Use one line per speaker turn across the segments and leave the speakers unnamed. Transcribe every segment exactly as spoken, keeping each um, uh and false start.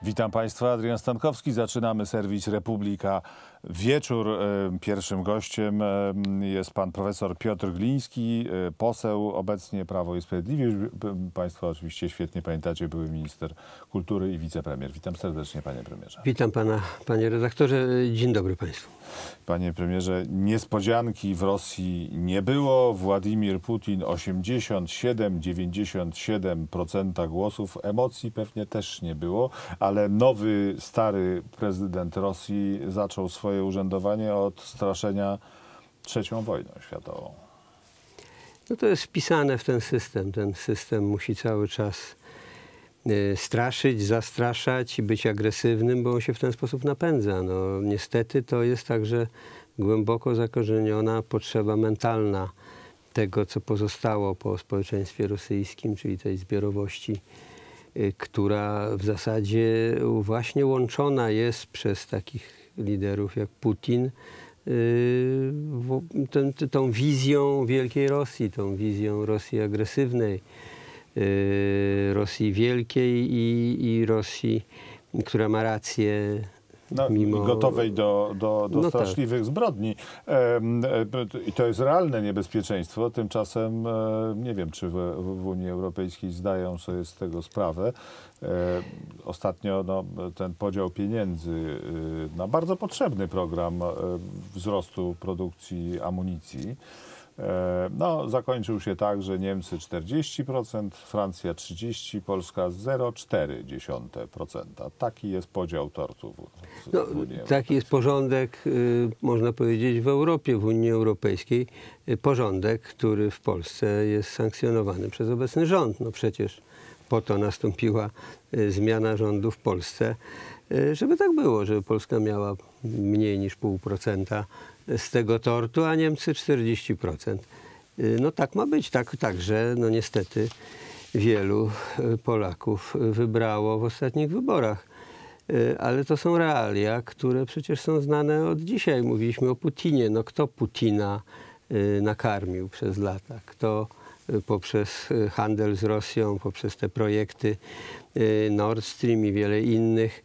Witam Państwa, Adrian Stankowski. Zaczynamy serwis Republika Wieczór. Pierwszym gościem jest pan profesor Piotr Gliński, poseł obecnie Prawo i Sprawiedliwość. Państwo oczywiście świetnie pamiętacie, były minister kultury i wicepremier. Witam serdecznie, panie premierze.
Witam pana, panie redaktorze. Dzień dobry państwu.
Panie premierze, niespodzianki w Rosji nie było. Władimir Putin osiemdziesiąt siedem przecinek dziewięćdziesiąt siedem procent głosów. Emocji pewnie też nie było, ale nowy, stary prezydent Rosji zaczął swoje urzędowanie od straszenia trzecią wojną światową.
No to jest wpisane w ten system. Ten system musi cały czas y, straszyć, zastraszać i być agresywnym, bo on się w ten sposób napędza. No, niestety to jest także głęboko zakorzeniona potrzeba mentalna tego, co pozostało po społeczeństwie rosyjskim, czyli tej zbiorowości, y, która w zasadzie właśnie łączona jest przez takich liderów jak Putin, Yy, ten, tą wizją wielkiej Rosji, tą wizją Rosji agresywnej, yy, Rosji wielkiej i, i Rosji, która ma rację.
No,
mimo...
gotowej do, do, do
no
straszliwych
tak.
zbrodni. E, I to jest realne niebezpieczeństwo. Tymczasem e, nie wiem, czy w, w Unii Europejskiej zdają sobie z tego sprawę. E, ostatnio no, ten podział pieniędzy e, na bardzo potrzebny program e, wzrostu produkcji amunicji no, zakończył się tak, że Niemcy czterdzieści procent, Francja trzydzieści procent, Polska zero przecinek cztery procent. Taki jest podział tortu w, w
no,
Unii
Taki jest porządek, y, można powiedzieć, w Europie, w Unii Europejskiej. Y, porządek, który w Polsce jest sankcjonowany przez obecny rząd. No przecież po to nastąpiła y, zmiana rządu w Polsce, y, żeby tak było, żeby Polska miała mniej niż pół procenta z tego tortu, a Niemcy czterdzieści procent. No tak ma być, tak, także no niestety wielu Polaków wybrało w ostatnich wyborach. Ale to są realia, które przecież są znane od dzisiaj. Mówiliśmy o Putinie. No kto Putina nakarmił przez lata? Kto poprzez handel z Rosją, poprzez te projekty Nord Stream i wiele innych,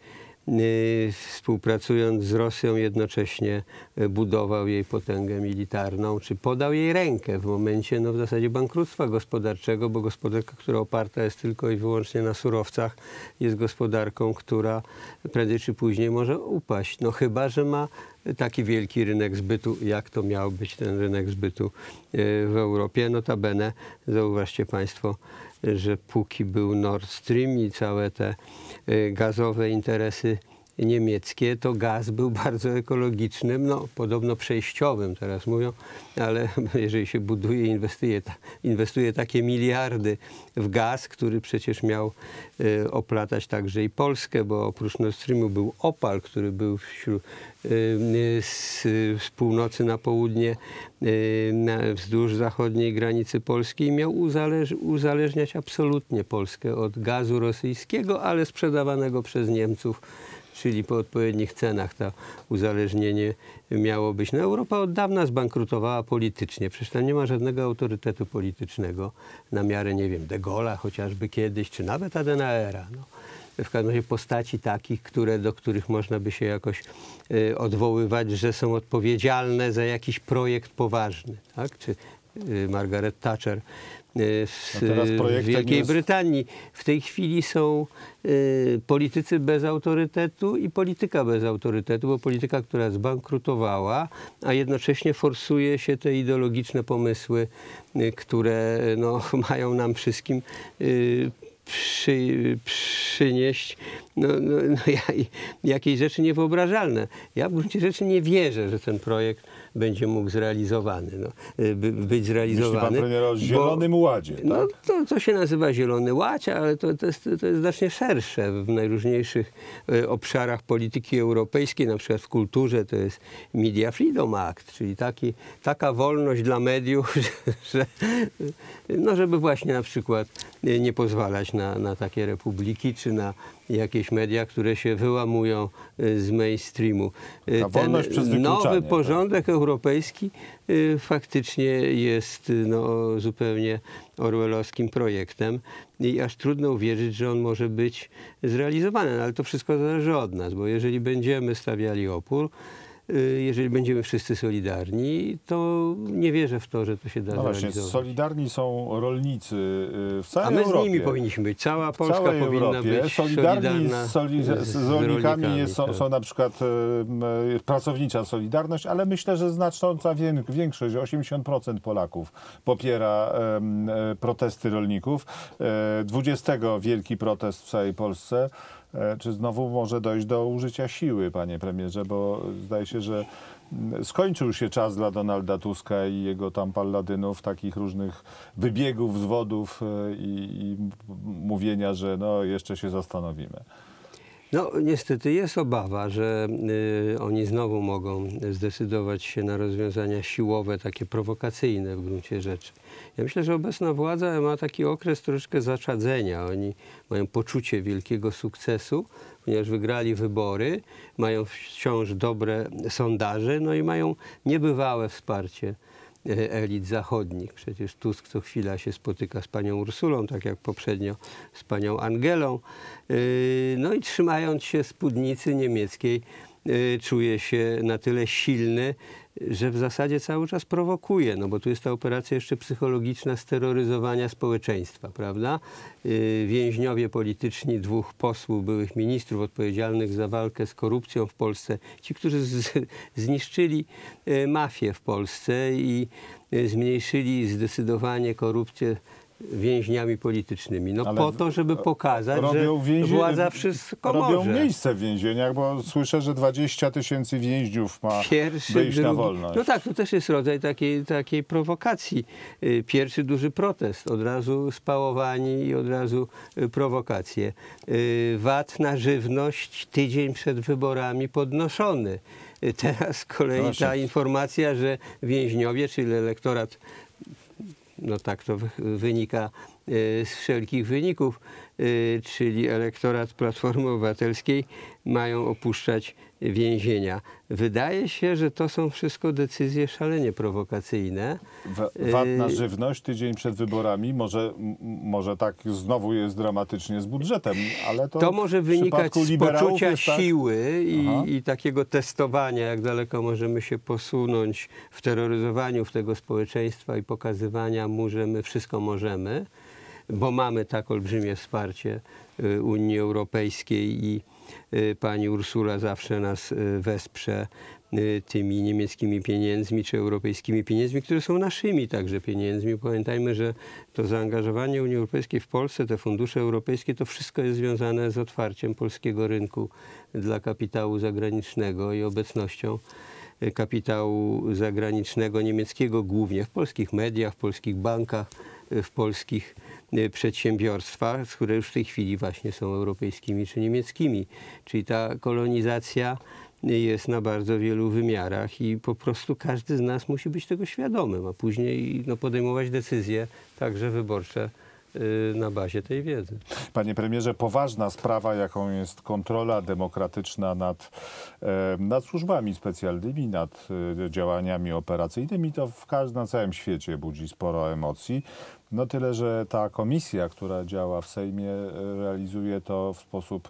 współpracując z Rosją, jednocześnie budował jej potęgę militarną, czy podał jej rękę w momencie no, w zasadzie bankructwa gospodarczego, bo gospodarka, która oparta jest tylko i wyłącznie na surowcach, jest gospodarką, która prędzej czy później może upaść. No chyba że ma taki wielki rynek zbytu, jak to miał być ten rynek zbytu w Europie. Notabene, zauważcie państwo, że póki był Nord Stream i całe te gazowe interesy niemieckie, to gaz był bardzo ekologicznym, no podobno przejściowym teraz mówią, ale jeżeli się buduje, inwestuje, inwestuje takie miliardy w gaz, który przecież miał y, oplatać także i Polskę, bo oprócz Nord Streamu był Opal, który był wśród, y, y, z, z północy na południe y, na, wzdłuż zachodniej granicy Polski i miał uzależ, uzależniać absolutnie Polskę od gazu rosyjskiego, ale sprzedawanego przez Niemców, czyli po odpowiednich cenach to uzależnienie miało być. No, Europa od dawna zbankrutowała politycznie. Przecież tam nie ma żadnego autorytetu politycznego na miarę, nie wiem, de Gaulle'a chociażby kiedyś, czy nawet Adenauera. No. W każdym razie postaci takich, które, do których można by się jakoś y, odwoływać, że są odpowiedzialne za jakiś projekt poważny. Tak? Czy y, Margaret Thatcher w, w Wielkiej jest... Brytanii. W tej chwili są y, politycy bez autorytetu i polityka bez autorytetu, bo polityka, która zbankrutowała, a jednocześnie forsuje się te ideologiczne pomysły, y, które no, mają nam wszystkim y, Przy, przynieść no, no, no, jakieś rzeczy niewyobrażalne. Ja w gruncie rzeczy nie wierzę, że ten projekt będzie mógł zrealizowany, no, by, być zrealizowany.
Myśli pan premier o Zielonym bo, Ładzie, tak?
No, to, to się nazywa Zielony Ład, ale to, to, jest, to jest znacznie szersze w najróżniejszych e, obszarach polityki europejskiej, na przykład w kulturze to jest Media Freedom Act, czyli taki, taka wolność dla mediów, że, że, no, żeby właśnie na przykład nie pozwalać na, na takie republiki, czy na jakieś media, które się wyłamują z mainstreamu.
Ta wolność przez wykluczanie,
nowy porządek tak. europejski faktycznie jest no, zupełnie orwellowskim projektem i aż trudno uwierzyć, że on może być zrealizowany. No, ale to wszystko zależy od nas, bo jeżeli będziemy stawiali opór, jeżeli będziemy wszyscy solidarni, to nie wierzę w to, że to się da
no
zrealizować.
Właśnie, solidarni są rolnicy w całej
A my
Europie.
z nimi powinniśmy być. Cała
w
Polska
całej
powinna
Europie.
być
Solidarni
solidarna
z, soli z, z rolnikami,
rolnikami,
jest, są,
tak.
są na przykład e, pracownicza Solidarność, ale myślę, że znacząca większość, osiemdziesiąt procent Polaków popiera e, protesty rolników. E, dwudziestego wielki protest w całej Polsce. Czy znowu może dojść do użycia siły, panie premierze, bo zdaje się, że skończył się czas dla Donalda Tuska i jego tam palladynów, takich różnych wybiegów, zwodów i, i mówienia, że no jeszcze się zastanowimy.
No niestety jest obawa, że y, oni znowu mogą zdecydować się na rozwiązania siłowe, takie prowokacyjne w gruncie rzeczy. Ja myślę, że obecna władza ma taki okres troszeczkę zaczadzenia. Oni mają poczucie wielkiego sukcesu, ponieważ wygrali wybory, mają wciąż dobre sondaże, no i mają niebywałe wsparcie elit zachodnich. Przecież Tusk co chwila się spotyka z panią Ursulą, tak jak poprzednio z panią Angelą. No i trzymając się spódnicy niemieckiej, czuje się na tyle silny, że w zasadzie cały czas prowokuje, no bo tu jest ta operacja jeszcze psychologiczna steroryzowania społeczeństwa, prawda? Więźniowie polityczni dwóch posłów, byłych ministrów odpowiedzialnych za walkę z korupcją w Polsce, ci, którzy z, zniszczyli mafię w Polsce i zmniejszyli zdecydowanie korupcję więźniami politycznymi. No ale po to, żeby pokazać, że więzie... władza wszystko
robią
może.
Robią miejsce w więzieniach, bo słyszę, że dwadzieścia tysięcy więźniów ma
Pierwszy,
wyjść
drugi...
na wolność.
No tak, to też jest rodzaj takiej, takiej prowokacji. Pierwszy duży protest, od razu spałowani i od razu prowokacje. V A T na żywność tydzień przed wyborami podnoszony. Teraz z kolei Proszę. ta informacja, że więźniowie, czyli elektorat, no tak to wynika z wszelkich wyników, czyli elektorat Platformy Obywatelskiej, mają opuszczać więzienia. Wydaje się, że to są wszystko decyzje szalenie prowokacyjne.
V A T na żywność tydzień przed wyborami, może, może tak znowu jest dramatycznie z budżetem, ale to,
to może wynikać z poczucia
jest tak...
siły i, i takiego testowania, jak daleko możemy się posunąć w terroryzowaniu tego społeczeństwa i pokazywania mu, że my wszystko możemy, bo mamy tak olbrzymie wsparcie Unii Europejskiej i pani Ursula zawsze nas wesprze tymi niemieckimi pieniędzmi czy europejskimi pieniędzmi, które są naszymi także pieniędzmi. Pamiętajmy, że to zaangażowanie Unii Europejskiej w Polsce, te fundusze europejskie, to wszystko jest związane z otwarciem polskiego rynku dla kapitału zagranicznego i obecnością kapitału zagranicznego niemieckiego głównie w polskich mediach, w polskich bankach, w polskich przedsiębiorstwach, które już w tej chwili właśnie są europejskimi czy niemieckimi. Czyli ta kolonizacja jest na bardzo wielu wymiarach i po prostu każdy z nas musi być tego świadomym, a później no, podejmować decyzje także wyborcze na bazie tej wiedzy.
Panie premierze, poważna sprawa, jaką jest kontrola demokratyczna nad, nad służbami specjalnymi, nad działaniami operacyjnymi, to w każdym, na całym świecie budzi sporo emocji. No tyle, że ta komisja, która działa w Sejmie, realizuje to w sposób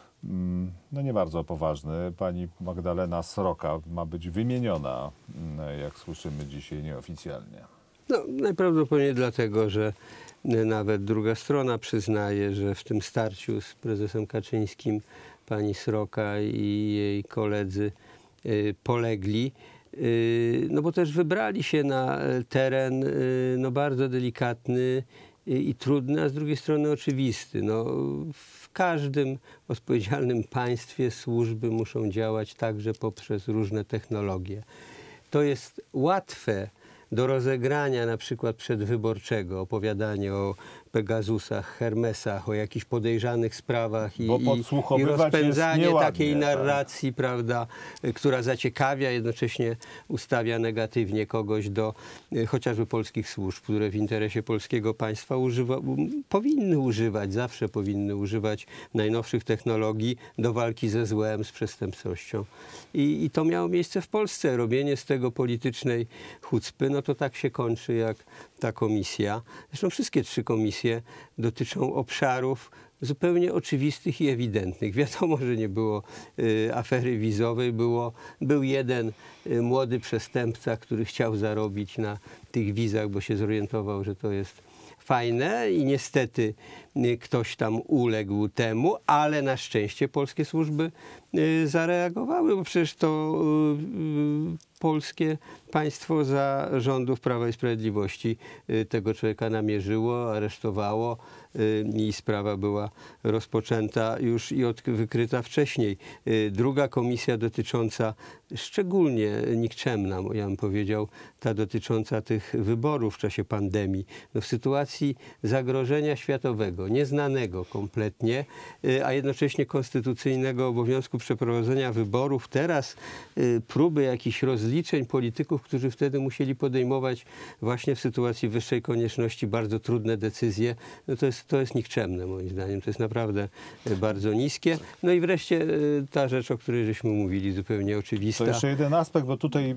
no nie bardzo poważny. Pani Magdalena Sroka ma być wymieniona, jak słyszymy dzisiaj nieoficjalnie.
No, najprawdopodobniej dlatego, że nawet druga strona przyznaje, że w tym starciu z prezesem Kaczyńskim pani Sroka i jej koledzy y, polegli. Y, no bo też wybrali się na teren y, no bardzo delikatny i, i trudny, a z drugiej strony oczywisty. No, w każdym odpowiedzialnym państwie służby muszą działać także poprzez różne technologie. To jest łatwe do rozegrania na przykład przedwyborczego, opowiadanie o Pegasusach, Hermesach, o jakichś podejrzanych sprawach i,
Bo
i, i
podsłuchowywać jest
rozpędzanie
nieładnie,
takiej
tak.
narracji, prawda, która zaciekawia, jednocześnie ustawia negatywnie kogoś do y, chociażby polskich służb, które w interesie polskiego państwa używa, um, powinny używać, zawsze powinny używać najnowszych technologii do walki ze złem, z przestępczością. I, i to miało miejsce w Polsce. Robienie z tego politycznej chucpy, no to tak się kończy jak ta komisja. Zresztą wszystkie trzy komisje dotyczą obszarów zupełnie oczywistych i ewidentnych. Wiadomo, że nie było y, afery wizowej, było, był jeden y, młody przestępca, który chciał zarobić na tych wizach, bo się zorientował, że to jest fajne i niestety y, ktoś tam uległ temu, ale na szczęście polskie służby y, zareagowały, bo przecież to y, y, polskie państwo za rządów Prawa i Sprawiedliwości y, tego człowieka namierzyło, aresztowało y, i sprawa była rozpoczęta już i od, wykryta wcześniej. Y, druga komisja dotycząca, szczególnie nikczemna, ja bym powiedział, ta dotycząca tych wyborów w czasie pandemii. No w sytuacji zagrożenia światowego, nieznanego kompletnie, y, a jednocześnie konstytucyjnego obowiązku przeprowadzenia wyborów, teraz y, próby jakichś rozliczeń polityków, którzy wtedy musieli podejmować właśnie w sytuacji wyższej konieczności bardzo trudne decyzje, no to jest, to jest nikczemne moim zdaniem. To jest naprawdę y, bardzo niskie. No i wreszcie y, ta rzecz, o której żeśmy mówili, zupełnie oczywista.
To jeszcze jeden aspekt, bo tutaj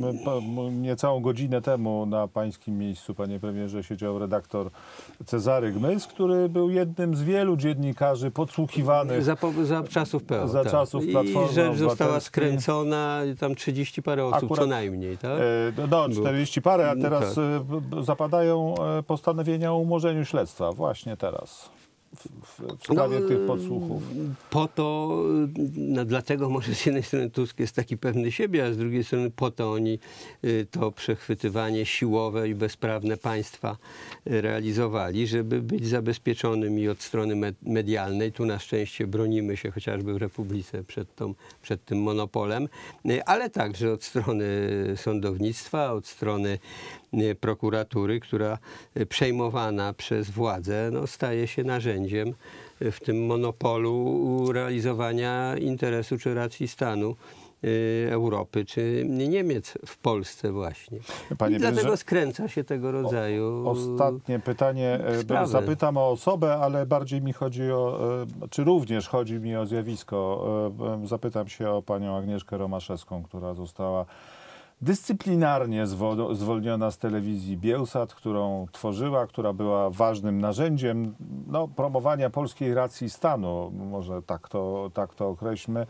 e, niecałą godzinę temu na pańskim miejscu, panie premierze, siedział redaktor Cezary Gmys, który był jednym z wielu dziennikarzy podsłuchiwanych
Za, po- za czasów P O.
za
tak.
czasów Platformy
I rzecz została
Obywatelskiej.
skręcona, tam trzydzieści parę osób
Akurat,
co najmniej, tak?
E, no, czterdzieści parę, a teraz
tak.
e, b- zapadają e, postanowienia o umorzeniu śledztwa. Właśnie teraz. W, w, w sprawie
No,
tych podsłuchów.
Po to, no dlatego może z jednej strony Tusk jest taki pewny siebie, a z drugiej strony po to oni y, to przechwytywanie siłowe i bezprawne państwa y, realizowali, żeby być zabezpieczonym i od strony med- medialnej. Tu na szczęście bronimy się chociażby w Republice przed, tą, przed tym monopolem, y, ale także od strony sądownictwa, od strony y, prokuratury, która y, przejmowana przez władzę no, staje się narzędziem w tym monopolu realizowania interesu czy racji stanu y, Europy czy Niemiec w Polsce właśnie.
Panie
I dlatego
premierze,
skręca się tego rodzaju
O, ostatnie pytanie. e,
sprawy.
Zapytam o osobę, ale bardziej mi chodzi o, e, czy również chodzi mi o zjawisko. E, e, Zapytam się o panią Agnieszkę Romaszewską, która została dyscyplinarnie zwo- zwolniona z telewizji Biełsat, którą tworzyła, która była ważnym narzędziem no, promowania polskiej racji stanu, może tak to, tak to określmy,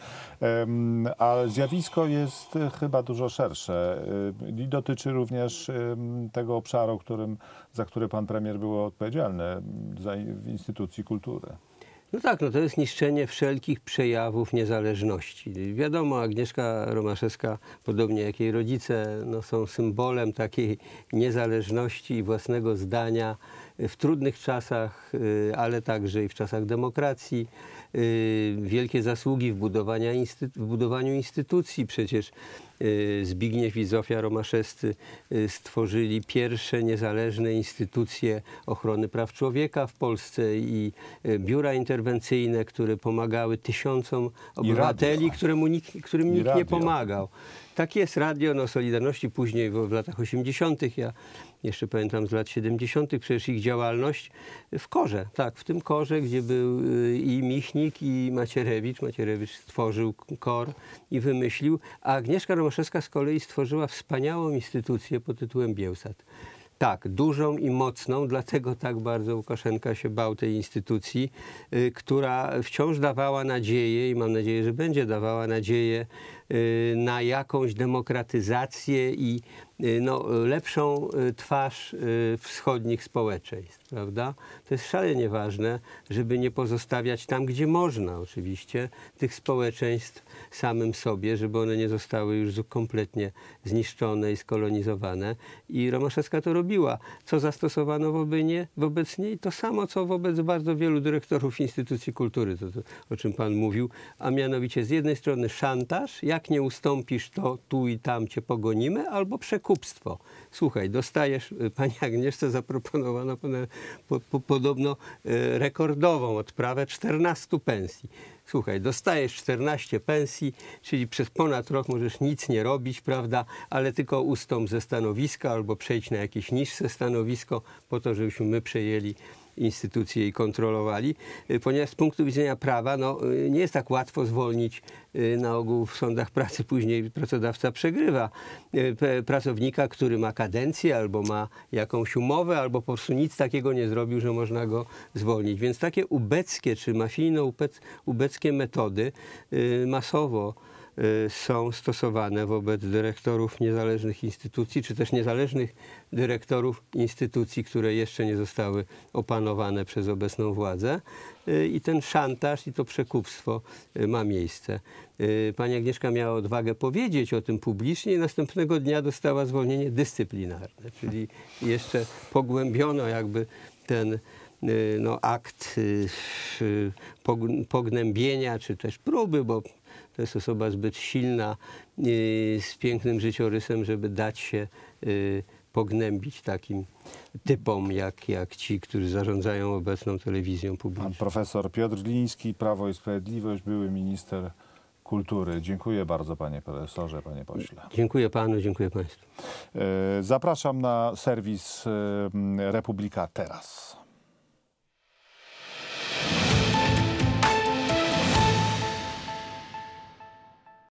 Em, a zjawisko jest e, chyba dużo szersze e, i dotyczy również em, tego obszaru, którym, za który pan premier był odpowiedzialny, za, w instytucji kultury.
No tak, no to jest niszczenie wszelkich przejawów niezależności. Wiadomo, Agnieszka Romaszewska, podobnie jak jej rodzice, no są symbolem takiej niezależności i własnego zdania w trudnych czasach, y, ale także i w czasach demokracji. Y, Wielkie zasługi w, budowania insty- w budowaniu instytucji. Przecież y, Zbigniew i Zofia Romaszewscy y, stworzyli pierwsze niezależne instytucje ochrony praw człowieka w Polsce i y, biura interwencyjne, które pomagały tysiącom obywateli,
radio.
któremu nikt, którym
I
nikt nie
radio.
pomagał. Tak jest, radio no, Solidarności później w, w latach osiemdziesiątych. Ja jeszcze pamiętam z lat siedemdziesiątych przecież ich działalność w Korze, tak, w tym Korze, gdzie był y, i Michnik, i Macierewicz. Macierewicz stworzył Kor i wymyślił, a Agnieszka Romaszewska z kolei stworzyła wspaniałą instytucję pod tytułem Biełsat. Tak, dużą i mocną, dlatego tak bardzo Łukaszenka się bał tej instytucji, y, która wciąż dawała nadzieję i mam nadzieję, że będzie dawała nadzieję y, na jakąś demokratyzację i y, no, lepszą y, twarz y, wschodnich społeczeństw, prawda? To jest szalenie ważne, żeby nie pozostawiać tam, gdzie można oczywiście, tych społeczeństw samym sobie, żeby one nie zostały już zu- kompletnie zniszczone i skolonizowane. I Romaszewska to robiła. Co zastosowano wobec, nie, wobec niej? To samo, co wobec bardzo wielu dyrektorów instytucji kultury, to, to, o czym pan mówił, a mianowicie z jednej strony szantaż, jak jak nie ustąpisz, to tu i tam cię pogonimy, albo przekupstwo. Słuchaj, dostajesz, pani Agnieszce zaproponowano po, po, podobno e, rekordową odprawę czternastu pensji. Słuchaj, dostajesz czternaście pensji, czyli przez ponad rok możesz nic nie robić, prawda, ale tylko ustąp ze stanowiska albo przejdź na jakieś niższe stanowisko po to, żebyśmy my przejęli instytucje i kontrolowali, ponieważ z punktu widzenia prawa no, nie jest tak łatwo zwolnić na ogół w sądach pracy, później pracodawca przegrywa pracownika, który ma kadencję albo ma jakąś umowę, albo po prostu nic takiego nie zrobił, że można go zwolnić. Więc takie ubeckie czy mafijno-ubeckie metody masowo są stosowane wobec dyrektorów niezależnych instytucji, czy też niezależnych dyrektorów instytucji, które jeszcze nie zostały opanowane przez obecną władzę. I ten szantaż i to przekupstwo ma miejsce. Pani Agnieszka miała odwagę powiedzieć o tym publicznie i następnego dnia dostała zwolnienie dyscyplinarne, czyli jeszcze pogłębiono jakby ten no, akt pognębienia, czy też próby, bo to jest osoba zbyt silna, z pięknym życiorysem, żeby dać się pognębić takim typom jak, jak ci, którzy zarządzają obecną telewizją publiczną.
Pan profesor Piotr Gliński, Prawo i Sprawiedliwość, były minister kultury. Dziękuję bardzo, panie profesorze, panie pośle.
Dziękuję panu, dziękuję państwu.
Zapraszam na serwis Republika Teraz.